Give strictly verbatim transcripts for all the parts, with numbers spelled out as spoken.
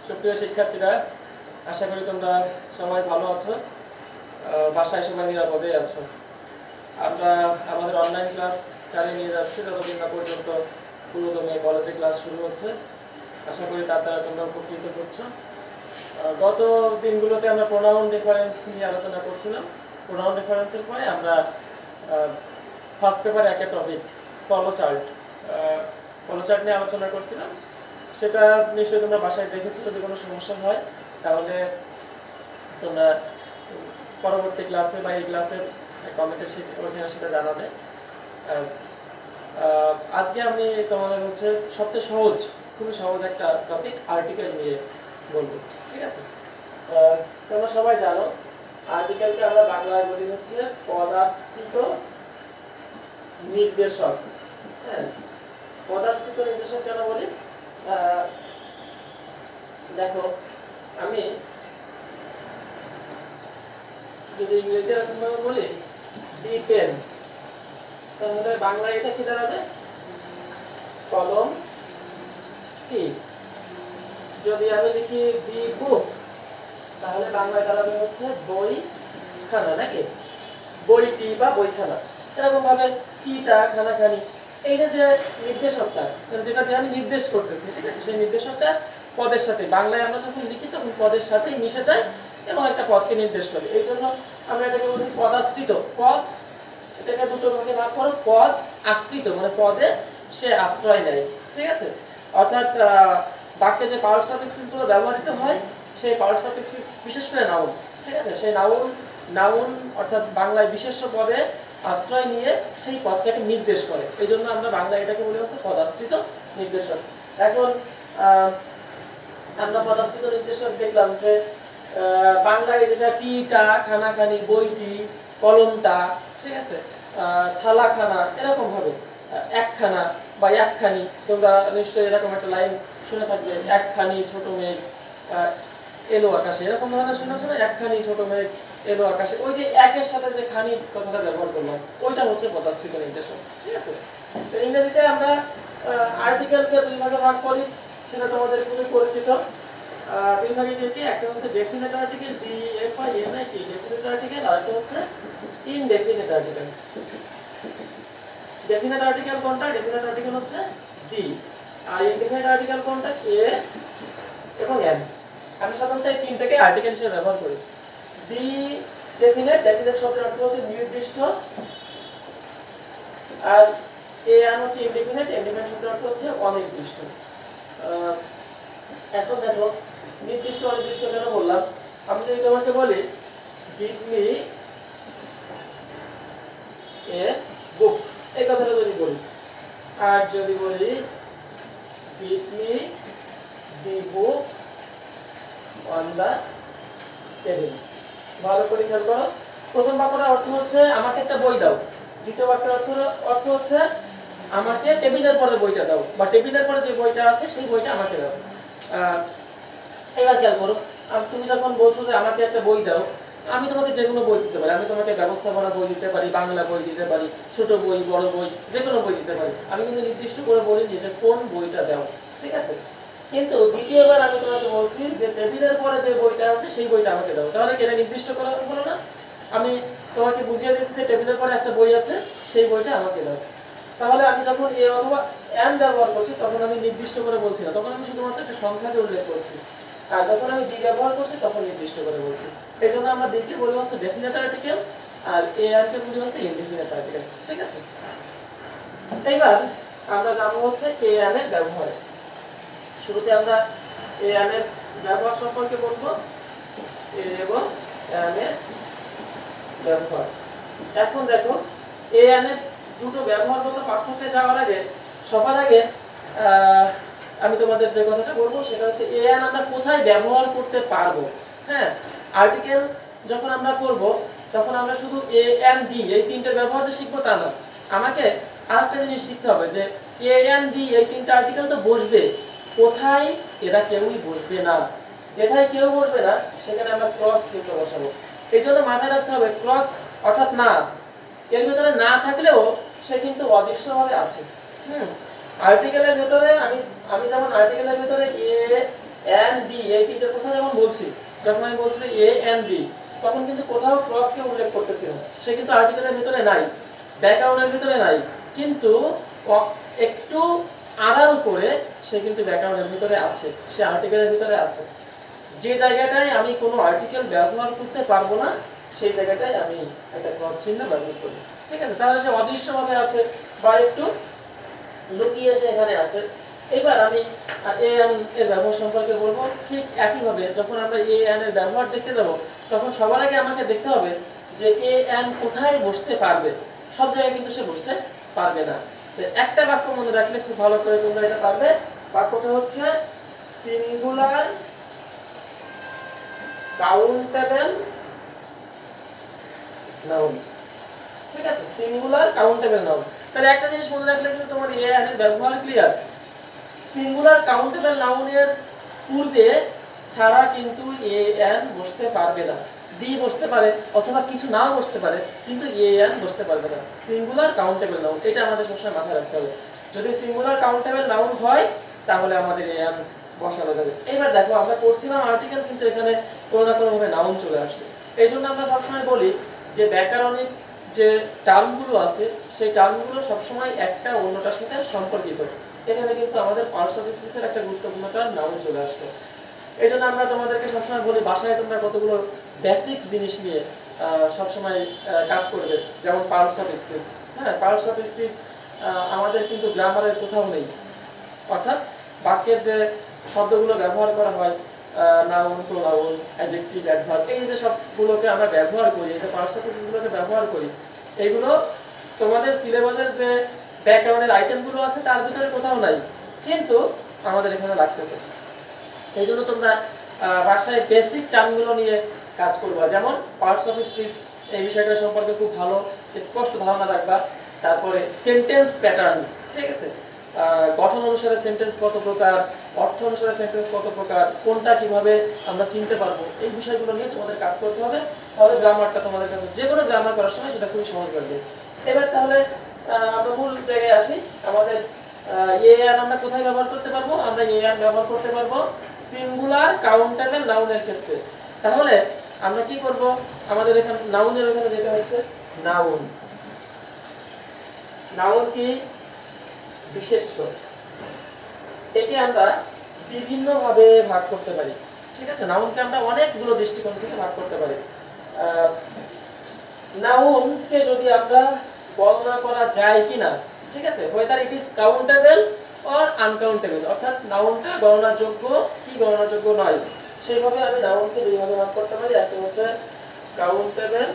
সুপ্রিয় শিক্ষার্থীরা, আশা করি তোমরা সবাই ভালো আছো, বাসায় সবাই নিরাপদে আছো। আমরা আমাদের অনলাইন ক্লাস চালিয়ে নিয়ে যাচ্ছি যতদিন না পর্যন্ত পুরোদমে কলেজে ক্লাস শুরু হচ্ছে। আশা করি তার দ্বারা তোমরা উপকৃত করছো। গত দিনগুলোতে আমরা প্রোনাউন রেফারেন্স নিয়ে আলোচনা করছিলাম। প্রোনাউন রেফারেন্সের পরে আমরা ফার্স্ট পেপারে একটা topic follow chart follow chart নিয়ে আলোচনা করছিলাম। সেটা নিশ্চয়ই তোমরা বাসায় দেখেছো। যদি কোনো সমস্যা হয় তাহলে তোমরা পরবর্তী ক্লাসে বা এই ক্লাসের কমেন্টের ওখানে সেটা জানাবে। আজকে আমি তোমাদের হচ্ছে সবচেয়ে সহজ, খুবই সহজ একটা টপিক আর্টিকেল নিয়ে বলবো, ঠিক আছে? তোমরা সবাই জানো আর্টিকেলকে আমরা বাংলায় বলি হচ্ছে পদাশ্রিত নির্দেশক। হ্যাঁ, পদাশ্রিত নির্দেশক কেন বলি? দেখো, আমি যদি ইংরেজিতে এরকম ভাবে বলি দি পেন, তাহলে বাংলায় এটা কি দাঁড়াবে? কলম টি। যদি আমি লিখি দি বুক, তাহলে বাংলায় দাঁড়াবে হচ্ছে বই খানা, নাকি? বইটি বা বইখানা। এরকম ভাবে টিটা খানাখানি, এইটা যে নির্দেশকটা, যেটা দিয়ে আমি নির্দেশ করতেছি, ঠিক আছে, সেই নির্দেশকটা পদের সাথে, বাংলায় আমরা যখন লিখি তখন পদের সাথেই মিশে যায় এবং একটা পদকে নির্দেশ করে। এই জন্য আমরা এটাকে বলছি পদাশ্রিত। পদ, এটাকে দুটো ভাগে ভাগ করো। পদ আশ্রিত মানে পদে সে আশ্রয় নেয়, ঠিক আছে? অর্থাৎ বাক্যে যে পার্টস অফ স্পিচ গুলো ব্যবহৃত হয় সেই পার্টস অফ স্পিচ, বিশেষ করে নাউন, ঠিক আছে, সেই নাউন নাউন অর্থাৎ বাংলায় বিশেষ্য পদে আশ্রয় নিয়ে সেই পদটাকে নির্দেশ করে। এই জন্য আমরা বাংলায় এটাকে বলি হচ্ছে পদাশ্রিত নির্দেশক। এখন আমরা পদাশ্রিত নির্দেশক দেখলাম যে বাংলায় যেটা টিটা, খানাখানি, বইটি, কলমটা, ঠিক আছে, থালাখানা, এরকম ভাবে একখানা বা একখানি, তোমরা নিশ্চয়ই এরকম একটা লাইন শুনে থাকবে, একখানি ছোট মেঘ এলো আকাশে, এরকম ধরনের শুনেছো না? একখানি ছোট মেঘ এলো আকাশে, ওই যে একের সাথে যে খানি কথাটা ব্যবহার করলাম, ওইটা হচ্ছে পদাশ্রিত নির্দেশক, ঠিক আছে? তো ইংরেজিতে আমরা আর্টিকেলকে দুই ভাগে ভাগ করি, সেটা তোমাদের খুবই পরিচিত। দুই ভাগে কি? একটা হচ্ছে definite article, D F I N I T, definite article, আর একটা হচ্ছে ইনডেফিনিট আর্টিকেল। ডেফিনিট আর্টিকেল কোনটা? ডেফিনিট আর্টিকেল হচ্ছে ডি, আর ইনডেফিনিট আর্টিকেল কোনটা? কে এবং এন। আমি সাধারণত এই তিনটাকে আর্টিকেল হিসেবে ব্যবহার করি। ডি ডেফিনিট, ডেফিনিট শব্দের অর্থ হচ্ছে নির্দিষ্ট, আর এ এন হচ্ছে ইনডেফিনিট, ইনডেফিনিট শব্দের অর্থ হচ্ছে অনির্দিষ্ট। এখন দেখো, নির্দিষ্ট অনির্দিষ্ট কেন বললাম? আমি যদি তোমাকে বলি গিভ মি এ বুক, এই কথাটা যদি বলি, আর যদি বলি give me the book on the table, ভালো করে খেয়াল করো। প্রথম বাক্যটার অর্থ হচ্ছে আমাকে একটা বই দাও। দ্বিতীয় বাক্যের অর্থ অর্থ হচ্ছে আমাকে টেবিলের পরে বইটা দাও, বা টেবিলের পরে যে বইটা আছে সেই বইটা আমাকে দাও। এবার খেয়াল করো, তুমি যখন বলছো যে আমাকে একটা বই দাও, আমি তোমাকে যে কোনো বই দিতে পারি। আমি তোমাকে ব্যবস্থাপনা বই দিতে পারি, বাংলা বই দিতে পারি, ছোট বই, বড় বই, যে কোনো বই দিতে পারি। আমি কিন্তু নির্দিষ্ট করে বলিনি যে কোন বইটা দাও, ঠিক আছে? কিন্তু দ্বিতীয়বার আমি তোমাকে বলছি যে টেবিলের পরে যে বইটা আছে সেই বইটা আমাকে দাও। তাহলে কেন নির্দিষ্ট করা হলো না? আমি তোমাকে বুঝিয়ে দিচ্ছি যে টেবিলের পরে একটা বই আছে, সেই বইটা আমাকে দাও। তাহলে আমি যখন এ অথবা এন ব্যবহার করছি তখন আমি নির্দিষ্ট করে বলছি না, তখন আমি শুধুমাত্র একটা সংখ্যাকে উল্লেখ করছি। আর যখন আমি ডি ব্যবহার করছি তখন নির্দিষ্ট করে বলছি। এই জন্য আমরা ডিকে বলি হচ্ছে ডেফিনিট আর্টিকেল, আর এ এন কে বলি হচ্ছে ইনডেফিনিট আর্টিকেল, ঠিক আছে? এইবার আমরা জানবো হচ্ছে এ এন এর ব্যবহার। শুরুতে আমরা এ এন এর ব্যবহার সম্পর্কে বলবো, এ এবং এন এর ব্যবহার। এখন দেখো, এ এন এর দুটো ব্যবহারগত পার্থক্যে যাওয়ার আগে সবার আগে আমি তোমাদের যে কথাটা বলবো সেটা হচ্ছে এ এন আমরা কোথায় ব্যবহার করতে পারবো। হ্যাঁ, আর্টিকেল যখন আমরা করব তখন আমরা শুধু এ এন ডি এই তিনটে ব্যবহার যে শিখবো তা না, আমাকে আরেকটা জিনিস শিখতে হবে যে এ এন ডি এই তিনটে আর্টিকেল তো বসবে, কোথায় এরা কেউই বসবে না। যেটাই কেউ বসবে না সেখানে আমরা ক্রস চিহ্ন বসাবো। এই জন্য মাথায় রাখতে হবে ক্রস অর্থাৎ না, এর ভিতরে না থাকলেও সে কিন্তু অদৃশ্যভাবে আছে। হুম, আর্টিকেলের ভিতরে আমি আমি যেমন আর্টিকেলের ভিতরে এ এন্ড বি এই তিনটা কথা যেমন বলছি, যখন আমি বলছি এ এন্ড বি তখন কিন্তু কোথাও ক্রসকে উল্লেখ করতেছি না, সে কিন্তু আর্টিকেলের ভিতরে নাই, ব্যাকগ্রাউন্ডের ভিতরে নাই, কিন্তু একটু আড়াল করে সে কিন্তু ব্যাকগ্রাউন্ডের ভিতরে আছে, সে আর্টিকেলের ভিতরে আছে। যে জায়গাটায় আমি কোনো আর্টিকেল ব্যবহার করতে পারবো না সেই জায়গাটায় আমি একটা ক্রস চিহ্ন ব্যবহার করি, ঠিক আছে? তাহলে সে অদৃশ্যভাবে আছে বা একটু লুকিয়ে সে এখানে আছে। এবার আমি এ এন এর ব্যবহার সম্পর্কে বলবো। ঠিক একইভাবে যখন আমরা এ এন এর ব্যবহার দেখতে যাব তখন সবার আগে আমাকে দেখতে হবে যে এ এন কোথায় বসতে পারবে। সব জায়গায় কিন্তু সে বসতে পারবে না। একটা বাক্য মনে রাখলে খুব ভালো করে তোমরা এটা পারবে। বাক্যটা হচ্ছে সিঙ্গুলার কাউন্টেবল নাউন, ঠিক আছে? Singular countable noun. তাহলে একটা জিনিস মনে রাখলে কিন্তু তোমার এ এন এর ব্যবহার ক্লিয়ার। সিঙ্গুলার কাউন্টেবল নাউনের পূর্বে ছাড়া কিন্তু এ এন বসতে পারবে না। ডি বসতে পারে অথবা কিছু নাও বসতে পারে, কিন্তু এ এন বসতে পারবে না। সিঙ্গুলার কাউন্টেবল নাউন, এটা আমাদের সবসময় মাথায় রাখতে হবে। যদি সিঙ্গুলার কাউন্টেবল নাউন হয় তাহলে আমাদের এ এন বসানো যাবে। এবার দেখো আমরা পড়ছিলাম আর্টিকেল, কিন্তু এখানে কোনো না কোনো ভাবে নাউন চলে আসছে। এই জন্য আমরা সবসময় বলি যে ব্যাকরণিক যে টার্মগুলো আছে সেই টার্মগুলো সবসময় একটা অন্যটার সাথে সম্পর্কিত। এখানে কিন্তু আমাদের পার্টস অফ স্পিচের একটা গুরুত্বপূর্ণ টার্ম নাউন চলে আসলো। এই জন্য আমরা তোমাদেরকে সবসময় বলি বাসায় তোমরা কতগুলো বেসিক জিনিস নিয়ে সবসময় কাজ করবে, যেমন পার্টস অফ স্পিচ। হ্যাঁ, পার্টস অফ স্পিচ আমাদের কিন্তু গ্রামারের কোথাও নেই, অর্থাৎ বাক্যের যে শব্দগুলো ব্যবহার করা হয় নাউন, প্রোনাউন, অ্যাডজেক্টিভ, অ্যাডভার্ব, এই যে সবগুলোকে আমরা ব্যবহার করি, এই যে পার্টস অফ স্পিচগুলোকে ব্যবহার করি, এইগুলো তোমাদের সিলেবাসের যে ব্যাকগ্রাউন্ডের আইটেমগুলো আছে তার ভিতরে কোথাও নাই, কিন্তু আমাদের এখানে লাগতেছে। এই জন্য তোমরা ভাষায় বেসিক টার্মগুলো নিয়ে কাজ করবা, যেমন পার্টস অফ স্পিচ এই বিষয়টা সম্পর্কে খুব ভালো স্পষ্ট ধারণা রাখবা। তারপরে সেন্টেন্স প্যাটার্ন, ঠিক আছে? গঠন অনুসারে সেন্টেন্স কত প্রকার, অর্থ অনুসারে সেন্টেন্স কত প্রকার, কোনটা কিভাবে আমরা চিনতে পারবো, এই বিষয়গুলো নিয়ে তোমাদের কাজ করতে হবে। তাহলে গ্রামারটা তোমাদের কাছে যে কোনো গ্রামার করার সময় সেটা খুবই সহজ লাগবে। এবার তাহলে আমরা মূল জায়গায় আসি। আমাদের এ এন আমরা কোথায় ব্যবহার করতে পারবো? আমরা এ এন ব্যবহার করতে পারবো সিঙ্গুলার কাউন্টেবল নাউনের ক্ষেত্রে। তাহলে আমরা কি করব? আমাদের এখানে নাউনের ওখানে যেটা হচ্ছে নাউন। নাউন কি? বিশেষ্য। একে আমরা বিভিন্ন ভাবে ভাগ করতে পারি, ঠিক আছে? নাউনকে আমরা অনেকগুলো দৃষ্টিকোণ থেকে ভাগ করতে পারি। নাউনকে যদি আমরা গণনা করা যায় কিনা, ঠিক আছে, whether it is countable or uncountable, অর্থাৎ নাউনটা গণনাযোগ্য কি গণনাযোগ্য নয়, সেইভাবে আমি নাউনকে দুইভাবে ভাগ করতে পারি। একটা হচ্ছে কাউন্টেবল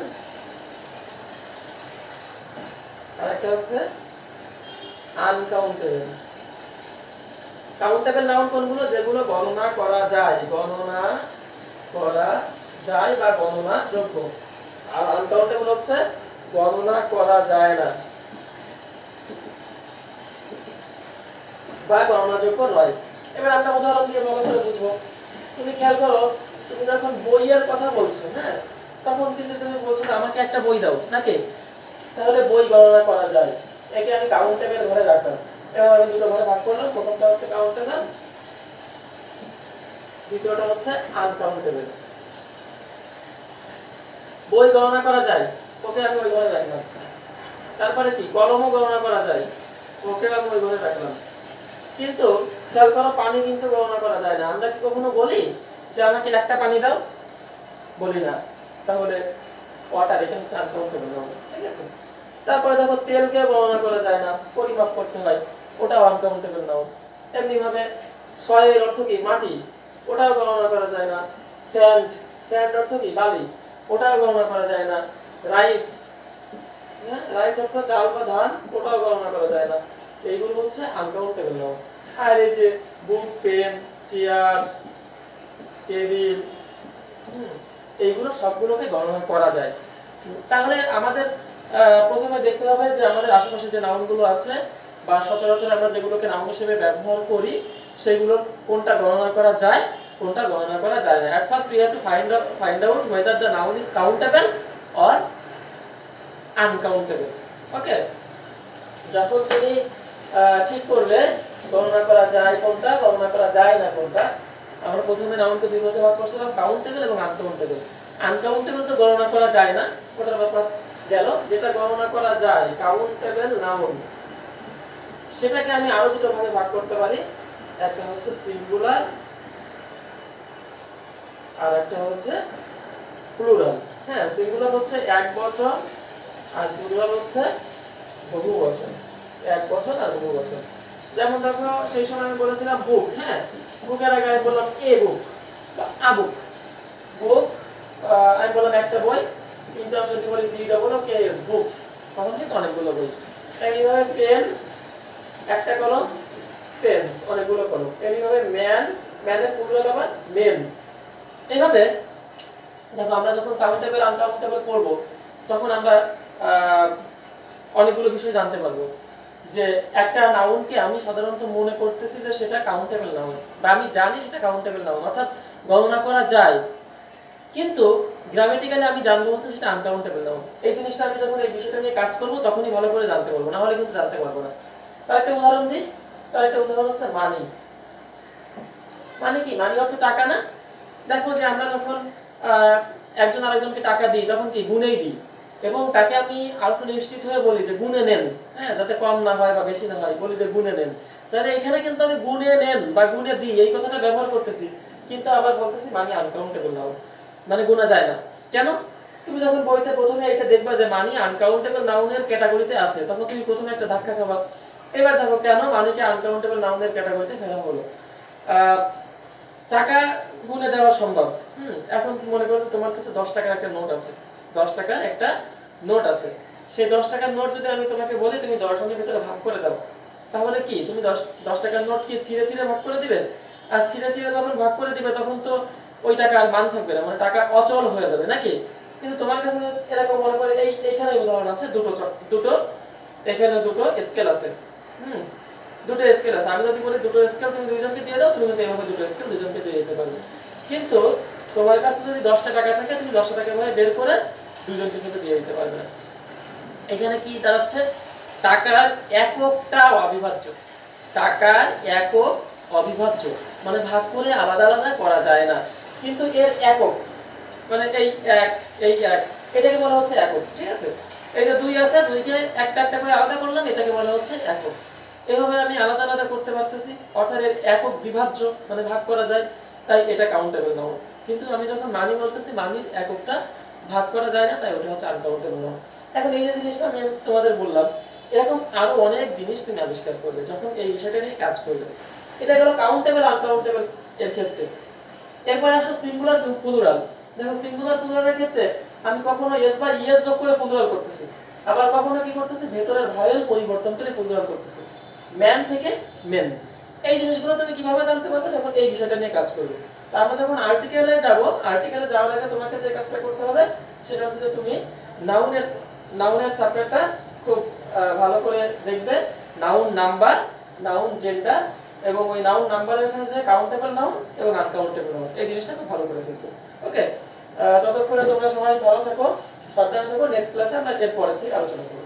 আর একটা হচ্ছে আনকাউন্টেবল। কাউন্টেবল নাউন কোনগুলো? যেগুলো গণনা করা যায়, গণনা করা যায় বা গণনা যোগ্য। আর আনকাউন্টেবল হচ্ছে গণনা করা যায় না বা গণনাযোগ্য নয়। এবার আমরা উদাহরণ দিয়ে ভালো করে বুঝবো। তুমি খেয়াল করো, তুমি যখন বইয়ের কথা বলছো, হ্যাঁ, তখন কিন্তু তুমি বলছো আমাকে একটা বই দাও, নাকি? তাহলে বই গণনা করা যায়, একে আমি কাউন্টেবল ঘরে রাখলাম। এবার আমি দুটো ঘরে ভাগ করলাম, প্রথমটা হচ্ছে কাউন্টেবল, দ্বিতীয়টা হচ্ছে আনকাউন্টেবল। বই গণনা করা যায়, ওকে আমি ওই ঘরে রাখলাম। তারপরে কি? কলমও গণনা করা যায়, ওকে আমি ওই ঘরে রাখলাম। কিন্তু খেয়াল করো, পানি কিন্তু গণনা করা যায় না। আমরা কি কখনো বলি যে আমাকে একটা পানি দাও? বলি না। তাহলে ওয়াটার, এটা হচ্ছে আনকাউন্টেবল নাউন, ঠিক আছে? তারপরে দেখো তেলকে গণনা করা যায় না, পরিমাপ করতে হয়, ওটাও আনকাউন্টেবল নাউন। এমনি ভাবে সয়েল অর্থ কি? মাটি, ওটাও গণনা করা যায় না। স্যান্ড, স্যান্ড অর্থ কি? বালি, ওটাও গণনা করা যায় না। রাইস, হ্যাঁ, রাইস অর্থ চাল বা ধান, ওটাও গণনা করা যায় না। এইগুলো হচ্ছে আনকাউন্টেবল নাউন। আর এই যে বুক, পেন, চেয়ার, টেবিল, এইগুলো সবগুলোকে গণনা করা যায়। তাহলে আমাদের প্রথমে দেখতে হবে যে আমাদের আশেপাশে যে নাউনগুলো আছে বা সচরাচর আমরা যেগুলোকে নাউন হিসেবে ব্যবহার করি সেগুলো কোনটা গণনা করা যায়, কোনটা গণনা করা যায় না। At first we have to find out find out whether the noun is countable or uncountable. ওকে, যখন তুমি ঠিক করলে গণনা করা যায় কোনটা, গণনা করা যায় না কোনটা, আমরা প্রথমে নাউনকে দুই ভাগে ভাগ করছিলাম, কাউন্টেবল এবং আনকাউন্টেবল। আনকাউন্টেবল তো গণনা করা যায় না, ওটার ব্যাপার গেল। যেটা গণনা করা যায় কাউন্টেবল নাউন, সেটাকে আমি আরো দুটো ভাগে ভাগ করতে পারি। একটা হচ্ছে সিঙ্গুলার আর একটা হচ্ছে প্লুরাল। হ্যাঁ, সিঙ্গুলার হচ্ছে এক বচন আর প্লুরাল হচ্ছে বহু বচন, এক বচন আর বহু বচন। যেমন দেখো সেই সময় আমি বলেছিলাম বুক। হ্যাঁ, বুকের আগে আমি বললাম এ বুক বা আ বুক। বুক আমি বললাম একটা বই, কিন্তু আমি যদি বলি B double K S books, তখন কিন্তু অনেকগুলো বই। এইভাবে পেন একটা কলম, পেন্স অনেকগুলো কলম। এইভাবে ম্যান, ম্যানের প্লুরাল আবার মেন। এইভাবে দেখো আমরা যখন কাউন্টেবল আনকাউন্টেবল করব, তখন আমরা অনেকগুলো বিষয় জানতে পারবো। যে একটা নাউনকে আমি সাধারণত মনে করতেছি যে সেটা কাউন্টেবল নাউন, বা আমি জানি সেটা কাউন্টেবল নাউন, অর্থাৎ গণনা করা যায়, কিন্তু গ্রামেটিক্যালি আমি জানবো হচ্ছে সেটা আনকাউন্টেবল নাউন। এই জিনিসটা আমি যখন এই বিষয়টা নিয়ে কাজ করব তখনই ভালো করে জানতে পারবো, না হলে কিন্তু জানতে পারবো না। তার একটা উদাহরণ দিই। তার একটা উদাহরণ হচ্ছে মানি। মানি কি? মানি অর্থ টাকা না? দেখো যে আমরা যখন একজন আরেকজনকে টাকা দিই তখন কি গুণেই দিই, এবং তাকে আমি আর একটু নিশ্চিত হয়ে বলি যে গুণে নেন, হ্যাঁ, যাতে কম না হয় বা বেশি না হয়, বলি যে গুণে নেন। তাহলে এখানে কিন্তু আমি গুণে নেন বা গুণে দিই এই কথাটা ব্যবহার করতেছি, কিন্তু আবার বলতেছি মানি আনকাউন্টেবল নাউন, মানে গোনা যায় না। কেন? তুমি যখন বইতে প্রথমে এটা দেখবা যে মানি আনকাউন্টেবল নাউনের ক্যাটাগরিতে আছে, তখন তুমি প্রথমে একটা ধাক্কা খাবা। এবার দেখো কেন মানিকে আনকাউন্টেবল নাউনের ক্যাটাগরিতে ফেলা হলো। টাকা গুণে দেওয়া সম্ভব। হুম, এখন মনে করো তোমার কাছে দশ টাকার একটা নোট আছে, দশ টাকার একটা নোট আছে। সেই দশ টাকার নোট যদি আমি তোমাকে বলি তুমি দশ জনের ভিতরে ভাগ করে দাও, তাহলে কি তুমি দশ দশ টাকার নোট কি ছিঁড়ে ছিঁড়ে ভাগ করে দিবে? আর ছিঁড়ে ছিঁড়ে যখন ভাগ করে দিবে তখন তো ওই টাকা আর মান থাকবে না, মানে টাকা অচল হয়ে যাবে নাকি? কিন্তু তোমার কাছে এরকম মনে করে এই এইখানে উদাহরণ আছে, দুটো দুটো এখানে দুটো স্কেল আছে। হুম, দুটো স্কেল আছে। আমি যদি বলি দুটো স্কেল তুমি দুইজনকে দিয়ে দাও, তুমি কিন্তু এইভাবে দুটো স্কেল দুইজনকে দিয়ে দিতে পারবে। কিন্তু তোমার কাছে যদি দশটা টাকা থাকে, তুমি দশটা টাকা ভাবে বের করে দুইজনকে কিন্তু দিয়ে দিতে পারবে না। এখানে কি দাঁড়াচ্ছে? টাকার এককটা অবিভাজ্য। টাকার একক অবিভাজ্য, মানে ভাগ করে আলাদা আলাদা করা যায় না, কিন্তু এর একক মানে এই এক এই এক, এটাকে বলা হচ্ছে একক। ঠিক আছে, এই যে দুই আছে, দুইকে একটা একটা করে আলাদা করলাম, এটাকে বলা হচ্ছে একক। এভাবে আমি আলাদা আলাদা করতে পারতেছি, অর্থাৎ এর একক বিভাজ্য, মানে ভাগ করা যায়, তাই এটা কাউন্টেবল নাউন। কিন্তু আমি যখন মানি বলতেছি, মানির এককটা ভাগ করা যায় না, তাই ওটা হচ্ছে আনকাউন্টেবল নাউন। এখন এই যে জিনিসটা আমি তোমাদের বললাম, এরকম আরো অনেক জিনিস তুমি আবিষ্কার করবে যখন এই বিষয়টা নিয়ে কাজ করবে। এটা হলো কাউন্টেবল আনকাউন্টেবল এর ক্ষেত্রে। এরপরে আসো সিঙ্গুলার প্লুরাল। দেখো সিঙ্গুলার প্লুরালের ক্ষেত্রে আমি কখনো এস বা ইএস যোগ করে প্লুরাল করতেছি, আবার কখনো কি করতেছি ভেতরের ভয়েল পরিবর্তন করে প্লুরাল করতেছি, ম্যান থেকে মেন। এই জিনিসগুলো তুমি কিভাবে জানতে পারবে? যখন এই বিষয়টা নিয়ে কাজ করবে। আমরা যখন আর্টিকেলে যাব, আর্টিকেলে যাওয়ার আগে তোমাকে যে কাজটা করতে হবে সেটা হচ্ছে যে তুমি নাউনের নাউনের চ্যাপ্টারটা খুব ভালো করে দেখবে। নাউন নাম্বার, নাউন জেন্ডার, এবং ওই নাউন নাম্বারের এখানে যে কাউন্টেবল নাউন এবং আনকাউন্টেবল নাউন, এই জিনিসটা খুব ভালো করে দেখবে। ওকে, ততক্ষণে তোমরা সবাই ভালো থাকো, সাবধানে থাকো। নেক্সট ক্লাসে আমরা এর পরের থেকে আলোচনা করব।